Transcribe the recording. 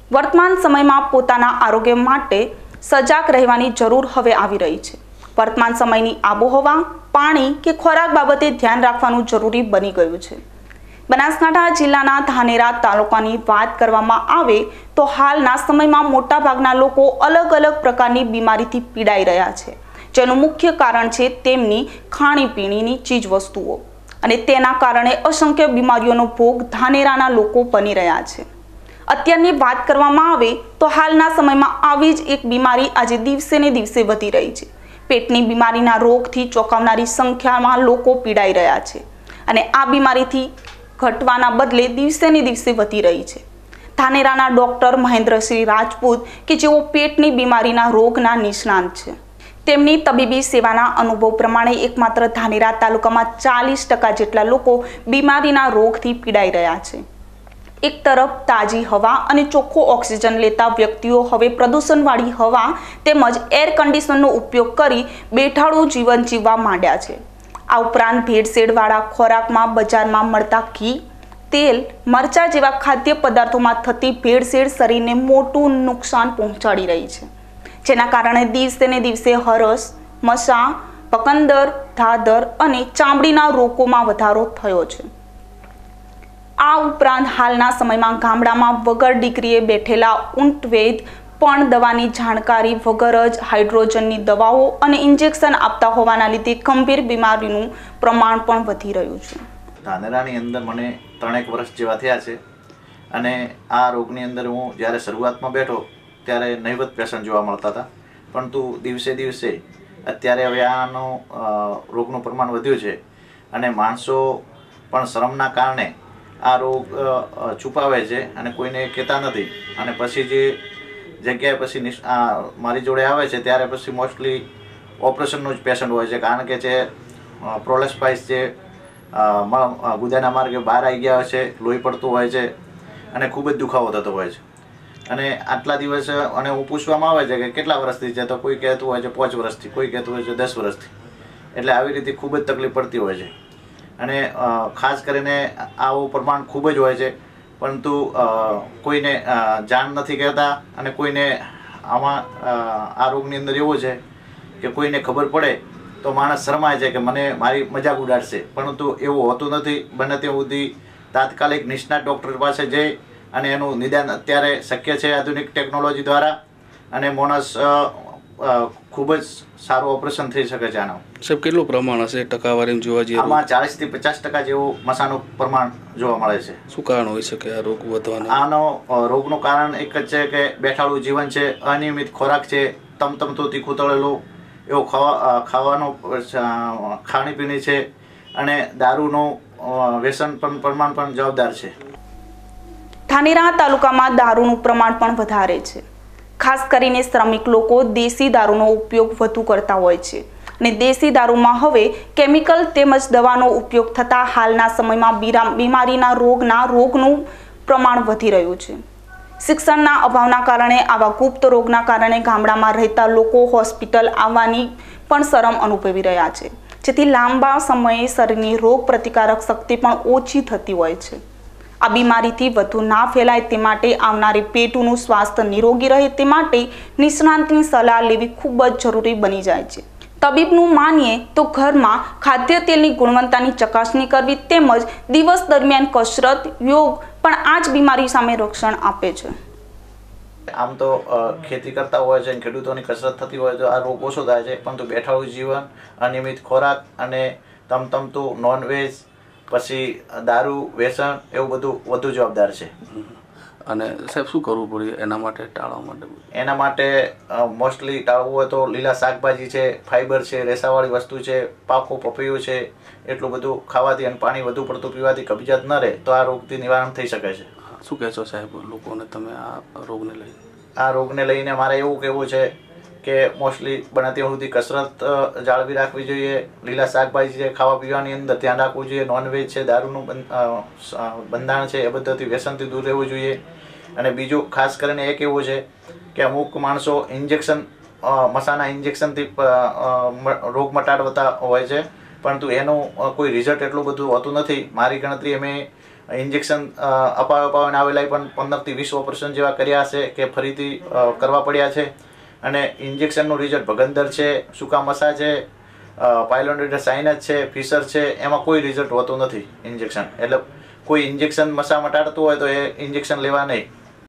વર્તમાન સમયમાં પોતાના આરોગ્ય માટે સજાગ રહેવાની જરૂર હવે આવી રહી છે। વર્તમાન સમયની આબોહવા, પાણી કે ખોરાક બાબતે ધ્યાન રાખવાનું જરૂરી બની ગયું છે। બનાસકાંઠા જિલ્લાના ધાનેરા તાલુકાની વાત કરવામાં આવે તો હાલના સમયમાં મોટાભાગના લોકો અલગ અલગ પ્રકારની બીમારીથી પીડાઈ રહ્યા છે, જેનું મુખ્ય કારણ છે તેમની ખાણીપીણીની ચીજવસ્તુઓ, અને તેના કારણે અસંખ્ય બીમારીઓનો ભોગ ધાનેરાના લોકો બની રહ્યા છે। અત્યારની વાત કરવામાં આવે તો હાલના સમયમાં આવી જ એક બીમારી આજે દિવસે ને દિવસે વધી રહી છે। પેટની બીમારીના રોગથી ચોંકાવનારી સંખ્યામાં લોકો પીડાઈ રહ્યા છે, અને આ બીમારીથી ઘટવાના બદલે દિવસે ને દિવસે વધી રહી છે। ધાનેરાના ડોક્ટર મહેન્દ્રસિંહ રાજપૂત કે જેઓ પેટની બીમારીના રોગના નિષ્ણાત છે, તેમની તબીબી સેવાના અનુભવ પ્રમાણે એકમાત્ર ધાનેરા તાલુકામાં 40% જેટલા લોકો બીમારીના રોગથી પીડાઈ રહ્યા છે। એક તરફ તાજી હવા અને ચોખ્ખો ઓક્સિજન લેતા વ્યક્તિઓ હવે પ્રદૂષણવાળી હવા તેમજ એર કન્ડિશનરનો ઉપયોગ કરી બેઠાડું જીવન જીવવા માંડ્યા છે। આ ઉપરાંત ભેળસેળવાળા ખોરાકમાં બજારમાં મળતા ઘી, તેલ, મરચાં જેવા ખાદ્ય પદાર્થોમાં થતી ભેળસેળ શરીરને મોટું નુકસાન પહોંચાડી રહી છે, જેના કારણે દિવસે ને દિવસે હરસ, મસા, પકંદર, ધાધર અને ચામડીના રોગોમાં વધારો થયો છે। આ ઉપરાંત હાલના સમયમાં ગામડામાં વગર ડિગ્રીએ બેઠેલા ઊંટ વૈદ પણ દવાની જાણકારી વગર જ હાઇડ્રોજનની દવાઓ અને ઇન્જેક્શન આપતા હોવાના લીધે ગંભીર બીમારીનું પ્રમાણ પણ વધી રહ્યું છે। ધાનેરાની અંદર મને 3 વર્ષ જેવા થયા છે, અને આ રોગની અંદર હું જ્યારે શરૂઆતમાં બેઠો ત્યારે નહીવત પેશન્ટ જોવા મળતા હતા, પરંતુ દિવસે દિવસે અત્યારે હવે આનો રોગનું પ્રમાણ વધ્યું છે, અને માણસો પણ શરમના કારણે આ રોગ છુપાવે છે અને કોઈને કહેતા નથી, અને પછી જે જગ્યાએ પછી મારી જોડે આવે છે ત્યારે પછી મોસ્ટલી ઓપરેશનનો જ પેશન્ટ હોય છે, કારણ કે જે પ્રોલેસ્પાઇસ જે ગુદાના માર્ગે બહાર આવી ગયા હોય છે, લોહી પડતું હોય છે અને ખૂબ જ દુખાવો થતો હોય છે। અને આટલા દિવસ અને હું પૂછવામાં આવે છે કે કેટલા વર્ષથી છે, તો કોઈ કહેતું હોય છે 5 વર્ષથી, કોઈ કહેતું હોય છે 10 વર્ષથી, એટલે આવી રીતે ખૂબ જ તકલીફ પડતી હોય છે। અને ખાસ કરીને આવું પ્રમાણ ખૂબ જ હોય છે, પરંતુ કોઈને જાણ નથી કહેતા, અને કોઈને આમાં આ રોગની અંદર એવો છે કે કોઈને ખબર પડે તો માણસ શરમાય છે કે મને મારી મજાક ઉડાડશે, પરંતુ એવું હોતું નથી। બને ત્યાં સુધી તાત્કાલિક નિષ્ણાત ડૉક્ટર પાસે જઈ અને એનું નિદાન અત્યારે શક્ય છે આધુનિક ટેકનોલોજી દ્વારા, અને માણસ ખૂબ જ સારું ઓપરેશન થઈ શકે છે આનું। સાહેબ, કેટલું પ્રમાણ હશે ટકાવારી જોવા જઈએ? આમાં 40 થી 50% જેવું મસાનું પ્રમાણ જોવા મળે છે। શું કારણ હોઈ શકે આ રોગ વધવાનું? આનો રોગનું કારણ એક જ છે કે બેઠાડું જીવન છે, અનિયમિત ખોરાક છે, તમતમતું તીખું તળેલું એવું ખાવાનું ખાણીપીણી છે, અને દારૂનું વ્યસન પ્રમાણ પણ જવાબદાર છે। ધાનેરા તાલુકામાં દારૂનું પ્રમાણ પણ વધારે છે। ખાસ કરીને શ્રમિક લોકો દેશી દારૂનો ઉપયોગ વધુ કરતા હોય છે, અને દેશી દારૂમાં હવે કેમિકલ તેમજ દવાનો ઉપયોગ થતાં હાલના સમયમાં બીમારીના રોગનું પ્રમાણ વધી રહ્યું છે। શિક્ષણના અભાવના કારણે આવા ગુપ્ત રોગના કારણે ગામડામાં રહેતા લોકો હોસ્પિટલ આવવાની પણ શરમ અનુભવી રહ્યા છે, જેથી લાંબા સમયે શરીરની રોગ પ્રતિકારક શક્તિ પણ ઓછી થતી હોય છે। આ બીમારીથી વધુ ના ફેલાય તે માટે આવનારી પેઢીનું સ્વાસ્થ્ય નિરોગી રહે તે માટે નિષ્ણાતની સલાહ લેવી ખૂબ જ જરૂરી બની જાય છે। તબીબનું માનીએ તો ઘરમાં ખાદ્ય તેલની ગુણવત્તાની ચકાસણી કરવી તેમજ દિવસ દરમિયાન કસરત, યોગ પણ આ જ બીમારી સામે રક્ષણ આપે છે। આમ તો ખેતી કરતા હોય છે, ખેડૂતોની કસરત થતી હોય તો આ રોગ ઓછો થાય છે, પરંતુ બેઠાડું જીવન, અનિયમિત ખોરાક અને તમતમતું નોનવેજ, પછી દારૂ વ્યસન એવું બધું વધુ જવાબદાર છે। અને સાહેબ, શું કરવું પડે એના માટે ટાળવા માટે? એના માટે મોસ્ટલી ટાળવું હોય તો લીલા શાકભાજી છે, ફાઈબર છે, રેસાવાળી વસ્તુ છે, પાકું પપૈયું છે, એટલું બધું ખાવાથી અને પાણી વધુ પડતું પીવાથી કબજિયાત ન રહે તો આ રોગથી નિવારણ થઈ શકે છે। શું કહેશો સાહેબ લોકોને તમે આ રોગને લઈને? આ રોગને લઈને મારે એવું કહેવું છે કે મોસ્ટલી બને ત્યાં સુધી કસરત જાળવી રાખવી જોઈએ, લીલા શાકભાજી છે ખાવા પીવાની અંદર ધ્યાન રાખવું જોઈએ, નોનવેજ છે, દારૂનું બંધાણ છે એ બધાથી વ્યસનથી દૂર રહેવું જોઈએ। અને બીજું ખાસ કરીને એક એવું છે કે અમુક માણસો ઇન્જેક્શન મસાના ઇન્જેક્શનથી રોગ મટાડતા હોય છે, પરંતુ એનું કોઈ રિઝલ્ટ એટલું બધું હોતું નથી। મારી ગણતરી અમે ઇન્જેક્શન અપાવીને આવેલા પણ 15 થી 20 ઓપરેશન જેવા કર્યા છે કે ફરીથી કરવા પડ્યા છે. અને ઇન્જેક્શનનું રિઝલ્ટ ભગંદર છે, સૂકા મસા છે, પાયલોન્ડિટર સાઇનસ છે, ફિશર છે, એમાં કોઈ રિઝલ્ટ હોતું નથી ઇન્જેક્શન. એટલે કોઈ ઇન્જેક્શન મસા મટાડતું હોય તો એ ઇન્જેક્શન લેવા નહીં.